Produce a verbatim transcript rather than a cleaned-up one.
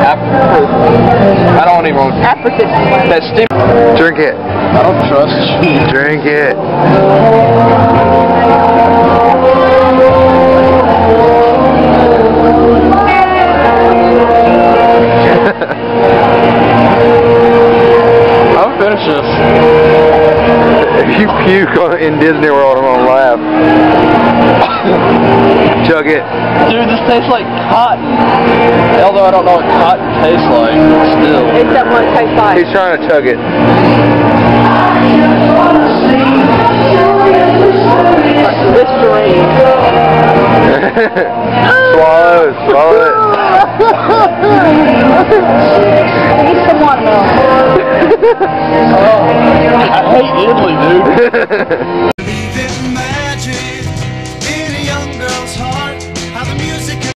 African. I don't even. African. That's stupid. Drink it. I don't trust you. Drink it. I'll finish this. If you puke on, in Disney World, I'm gonna laugh. Chug it. Dude, this tastes like cotton. Although I don't know what cotton tastes like, still. It's that one tastes like. He's trying to chug it. Listerine. Swallow it, swallow it. Eat some watermelon. Oh, I hate Italy, dude.